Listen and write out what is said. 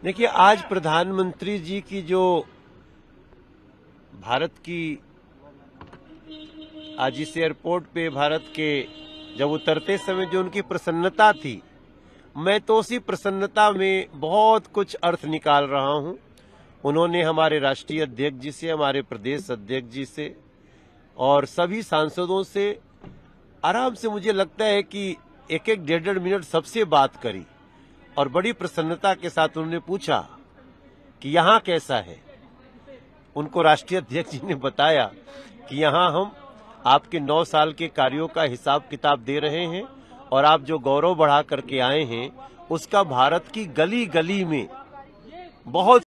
देखिए, आज प्रधानमंत्री जी की जो भारत की आज इस एयरपोर्ट पे भारत के जब उतरते समय जो उनकी प्रसन्नता थी, मैं तो उसी प्रसन्नता में बहुत कुछ अर्थ निकाल रहा हूं। उन्होंने हमारे राष्ट्रीय अध्यक्ष जी से, हमारे प्रदेश अध्यक्ष जी से और सभी सांसदों से आराम से, मुझे लगता है कि एक एक डेढ़ मिनट सबसे बात करी और बड़ी प्रसन्नता के साथ उन्होंने पूछा कि यहाँ कैसा है। उनको राष्ट्रीय अध्यक्ष जी ने बताया कि यहाँ हम आपके 9 साल के कार्यों का हिसाब किताब दे रहे हैं और आप जो गौरव बढ़ा करके आए हैं उसका भारत की गली गली में बहुत